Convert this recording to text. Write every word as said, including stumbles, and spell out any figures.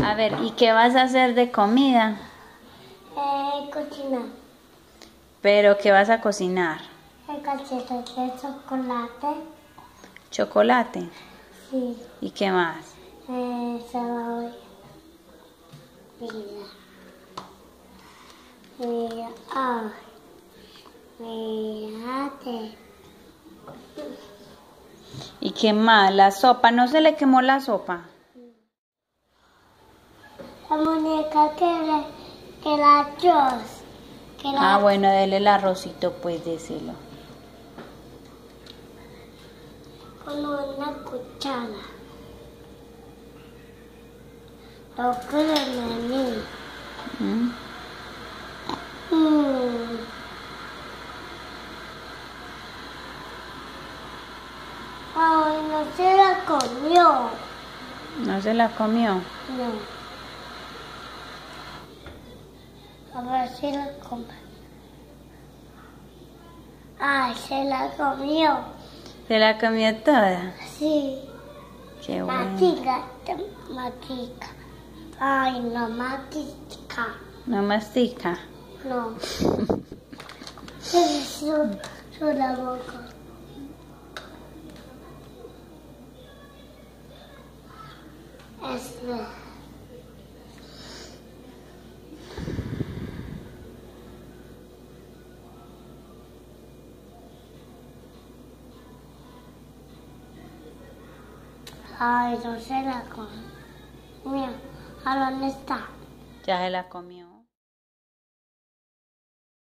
A ver, ¿y qué vas a hacer de comida? Eh, cocinar. ¿Pero qué vas a cocinar? El cachete de chocolate. ¿Chocolate? Sí. ¿Y qué más? Eh, cebolla. Mira. Mira. Ah. Mírate. ¿Y qué más? ¿La sopa? ¿No se le quemó la sopa? La muñeca que le, que el arroz. Que la, Ah, bueno, dele el arrocito, pues, déselo. con una cuchara. Lo que le maní. ¿Mm? Mm. Ay, no se la comió. ¿No se la comió? No. A ver si la come. Ay, se la comió. ¿Se la comió toda? Sí. Qué bueno. Matica, matica. Ay, no matica. ¿No mastica? No. Se su, su la boca. Este. Ay, no se la comió. ¿A dónde está? Ya se la comió.